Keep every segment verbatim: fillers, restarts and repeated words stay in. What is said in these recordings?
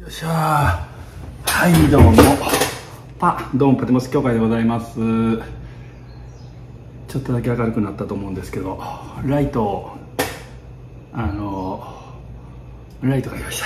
よっしゃー。はい、どうもパどうもパテモス協会でございます。ちょっとだけ明るくなったと思うんですけど、ライトをあのライト買いました。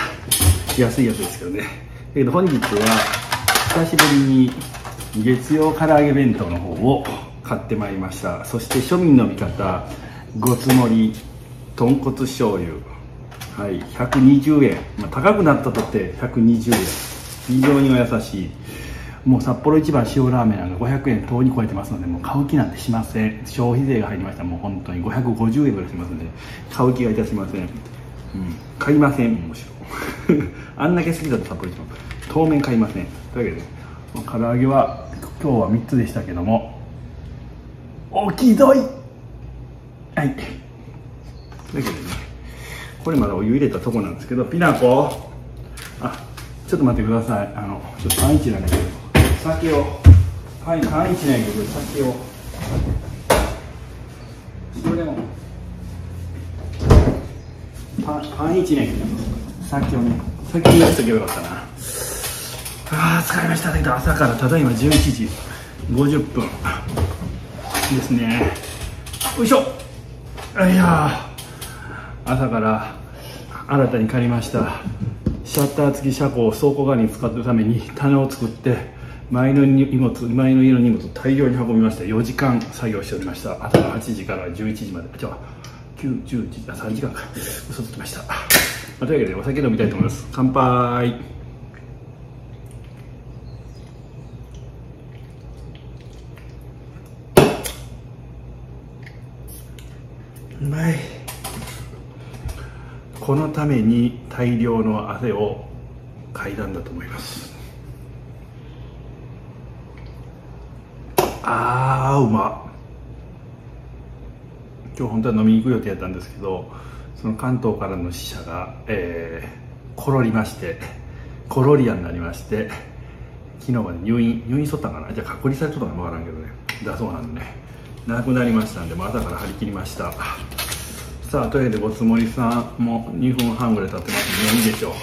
安いやつですけどね。だけど本日は久しぶりに月曜唐揚げ弁当の方を買ってまいりました。そして庶民の味方ごつ盛り豚骨醤油、はい、ひゃくにじゅうえん、まあ、高くなったとってひゃくにじゅうえん、非常にお優しい。もう札幌一番塩ラーメンなんかごひゃくえんとうに超えてますので、もう買う気なんてしません。消費税が入りましたらもう本当にごひゃくごじゅうえんぐらいしますので、買う気がいたしません。うん、買いません、むしろあんだけ好きだと札幌一番当面買いません。というわけで唐揚げは今日はみっつでしたけども、大きいぞい。はい、というわけでね、これまだお湯入れたとこなんですけど、ピナコ、あ、ちょっと待ってください。あのちょっとパンイチなんだけど、酒をパンパンイチなんだけど酒をそれもパンパンイチなんだけど酒をね、先にやっとけばよかったな。あー疲れました。だけど朝からただいまじゅういちじごじゅっぷんですね。よいしょ。いや朝から新たに借りましたシャッター付き車庫を倉庫代わりに使うために棚を作って、前の荷物前の家の荷物を大量に運びました。よじかん作業しておりました。朝のはちじからじゅういちじまで、じゃあきゅう、じゅう、じゅう、あさんじかんか、嘘つきました。まあ、というわけでお酒飲みたいと思います。乾杯。うまい。このために大量の汗をかいだんだと思います。あーうまっ。今日本当は飲みに行く予定やったんですけど、その関東からの死者が、えー、コロりましてコロリアになりまして、昨日まで入院入院しとったんかな、じゃあ隔離されとったのか分からんけどね、だそうなんでね、亡くなりましたんで、もう朝から張り切りました。さあ、というわけでごつもりさんもにふんはんぐらい経ってますので、いいでしょう。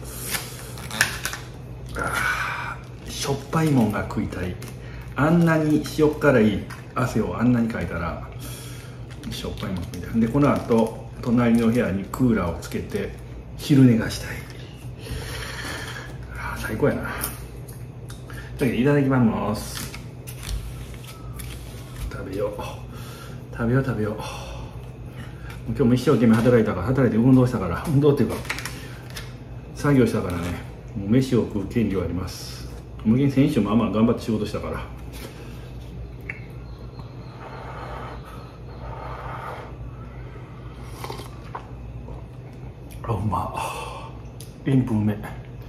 あーしょっぱいもんが食いたい。あんなに塩辛い汗をあんなにかいたらしょっぱいもん食いたい。でこの後隣の部屋にクーラーをつけて昼寝がしたい。あ最高やな。というわけでいただきます。食べよう食べよう食べよう。今日も一生懸命働いたから、働いて運動したから、運動っていうか作業したからね、もう飯を食う権利はあります。無限先週もあんま頑張って仕事したから。あ、うまっ。塩分うめ。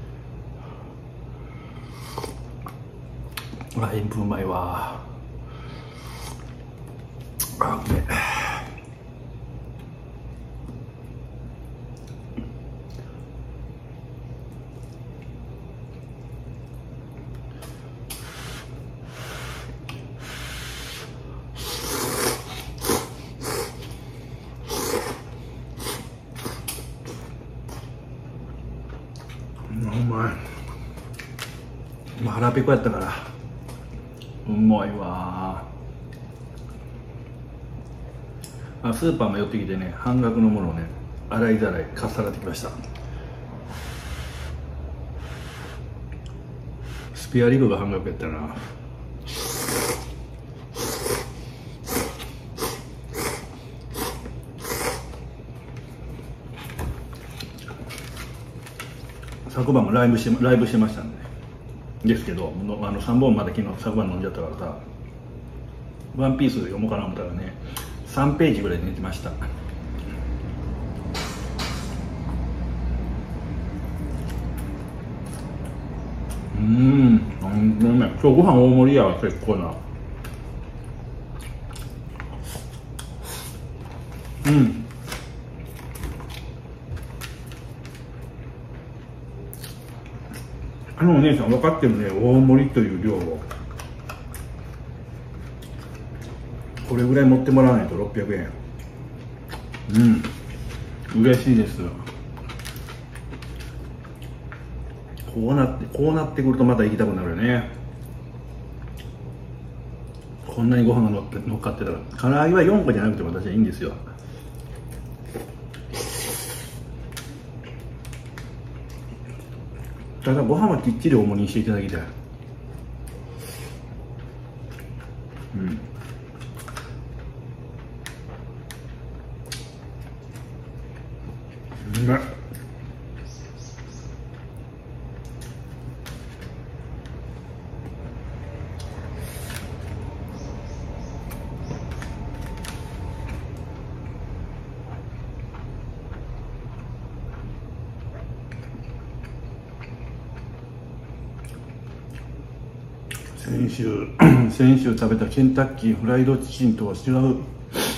あ、塩分うまいわ。あ、うめえ。うまい。まあ腹ペコやったからうまいわ。あ、スーパーも寄ってきてね、半額のものをね洗いざらいかっさらってきました。スペアリブが半額やったな。昨晩もライブしてライブしてましたんでですけど、あのさんぼんまで昨日昨晩飲んじゃったからさ、ワンピース読もうかな思ったらね、さんページぐらいで寝てました。うん、なんでね、今日ご飯大盛りやわ、結構な。うん。あのお姉さん分かってるね、大盛りという量を。これぐらい持ってもらわないとろっぴゃくえん。うん、嬉しいです。 こうなってこうなってくるとまた行きたくなるよね。こんなにご飯が乗っ乗っかってたら、唐揚げはよんこじゃなくて私はいいんですよ。ただご飯はきっちり重にしていただきたい。うん、うまい。先週先週食べたケンタッキーフライドチキンとは違うう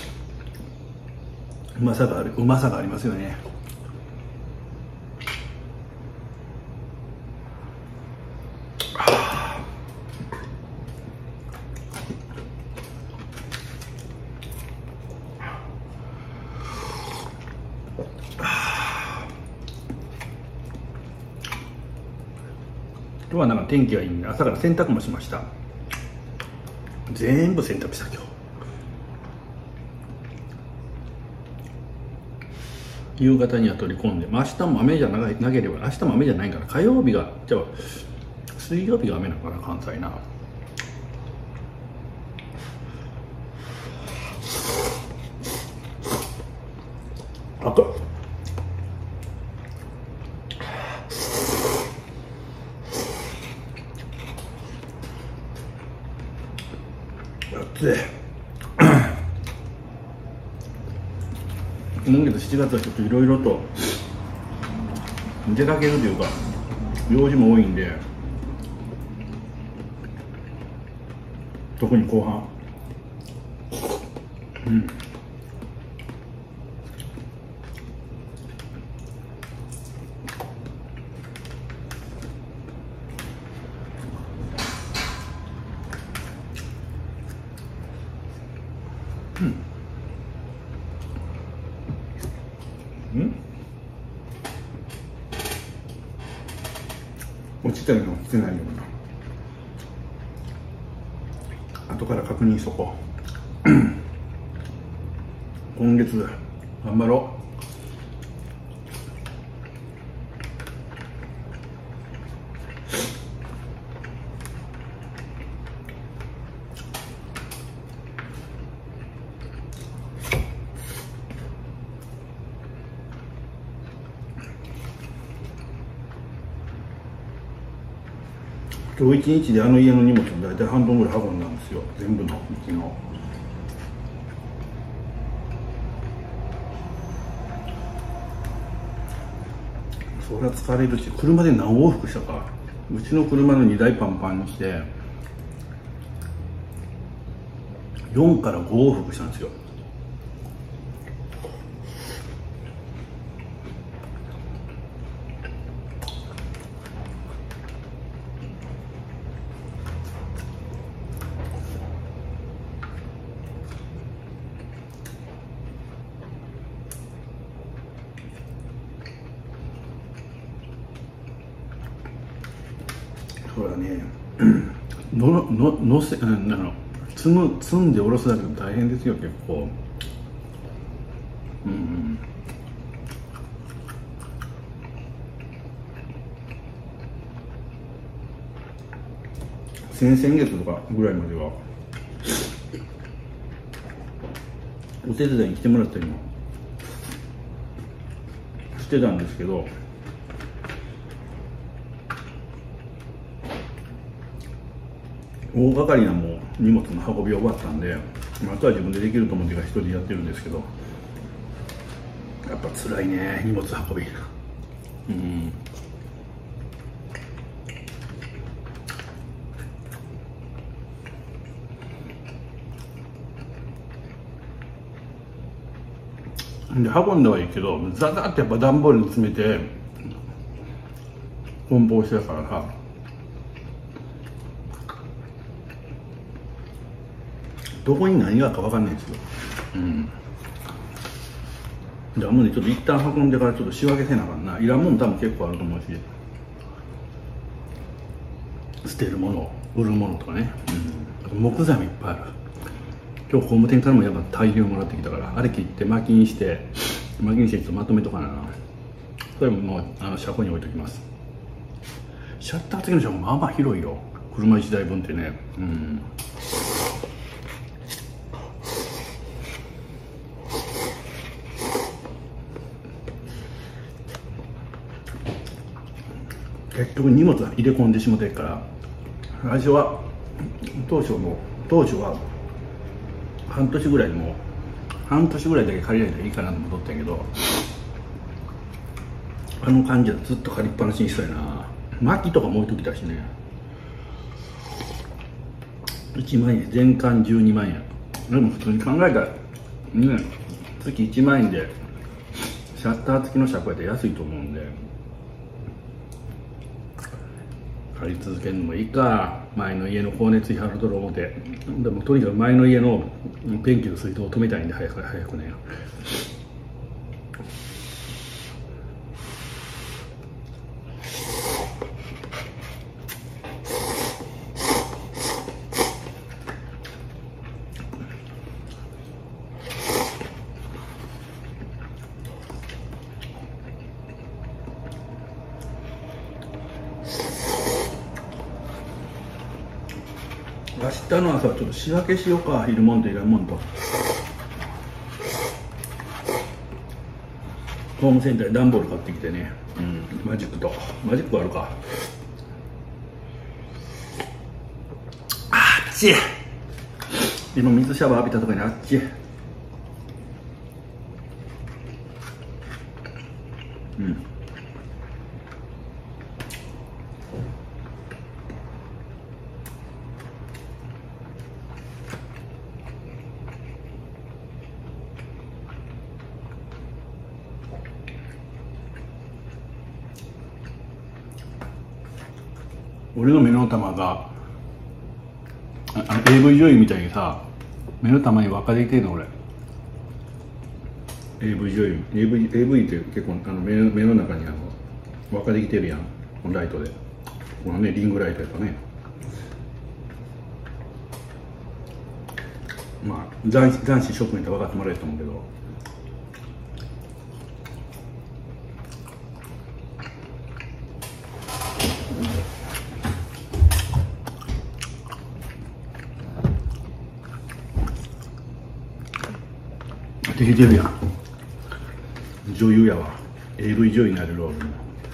まさがあるうまさがありますよね。今日はなんか天気がいいんで朝から洗濯もしました。全部洗濯した今日。夕方には取り込んで、まあ、明日も雨じゃななければ、明日も雨じゃないから火曜日がじゃあ水曜日が雨なのかな関西な。あと今月しちがつはちょっといろいろと出かけるというか用事も多いんで、特に後半うんうん、落ちたの落ちてないのかな。後から確認しとこう今月頑張ろう。今日一日であの家の荷物を大体半分ぐらい運んだんですよ、全部のうちの。そりゃ疲れるし、車で何往復したか。うちの車のにだいパンパンにしてよんからご往復したんですよ。そうだねのののせあの積む積んで下ろすだけでも大変ですよ結構。うんうん、先々月とかぐらいまではお手伝いに来てもらったりもしてたんですけど、大掛かりなもう荷物の運び終わったんで、あとは自分でできると思ってから一人でやってるんですけど、やっぱ辛いね荷物運び。うんで運んだはいいけど、ザザってやっぱ段ボールに詰めて梱包してたからさ、どこに何があるか分かんないんですよ。うん。じゃあもうね、ちょっと一旦運んでからちょっと仕分けせなあかんな。いらんもん多分結構あると思うし。 捨てるもの売るものとかね、うん、木材もいっぱいある。今日工務店からもやっぱ大量もらってきたから、あれ切って巻きにして巻きにしてちょっとまとめとかな。それももうあの車庫に置いときます。シャッター付きの車庫まあまあ広いよ、車いちだいぶんってね。うん、結局荷物入れ込んでしもてるから、最初は当初も当初は半年ぐらいでもう半年ぐらいだけ借りられたらいいかなと思ったんやけど、あの感じはずっと借りっぱなしにしたいな。薪とかも置いときたしね。いちまんえん、全館じゅうにまんえん。でも普通に考えたらね、月いちまんえんでシャッター付きの車庫やったら安いと思うんで、借り続けるのもいいか。前の家の光熱費払うとる思って、でもとにかく前の家の電気の水道を止めたいんで、早く早くね。明日の朝はちょっと仕分けしようか、いるもんといらんもんと。ホームセンターで段ボール買ってきてね、うん、マジックとマジックあるか。あっち今水シャワー浴びたとこにあっち。うん、俺の目の玉がああの エーブイ 女優みたいにさ、目の玉に輪っかできてるの俺。 エーブイ 女優 エーブイ, エーブイ って結構あの 目, 目の中にあの輪っかできてるやん、このライトで。このねリングライトやとね、まあ男子男子諸君って分かってもらえると思うけど、できてるやん、女優やわ。 エーブイ 女優になるロールも。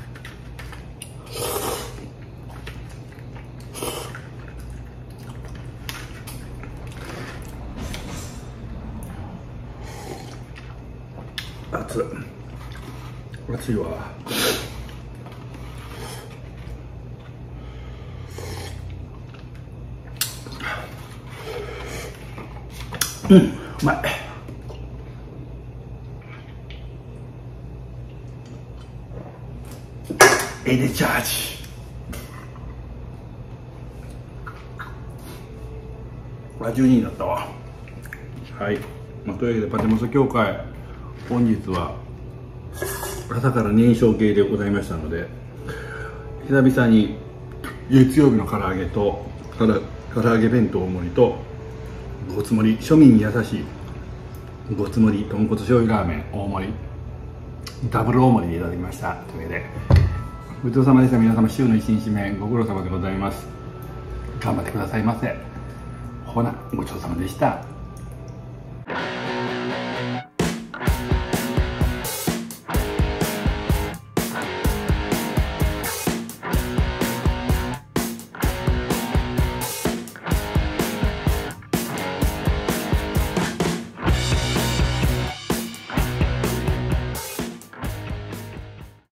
熱い熱いわ。うん、うまい。エネチャージ。あ、じゅうにになったわ。はい、まあ、というわけでパテモス協会、本日は朝から燃焼系でございましたので、久々に月曜日の唐揚げとから唐揚げ弁当大盛りとごつ盛り、庶民に優しいごつ盛り豚骨醤油ラーメン大盛りダブル大盛りでいただきました。というわけでごちそうさまでした。皆様週の一日目ご苦労様でございます。頑張ってくださいませ。ほなごちそうさまでした。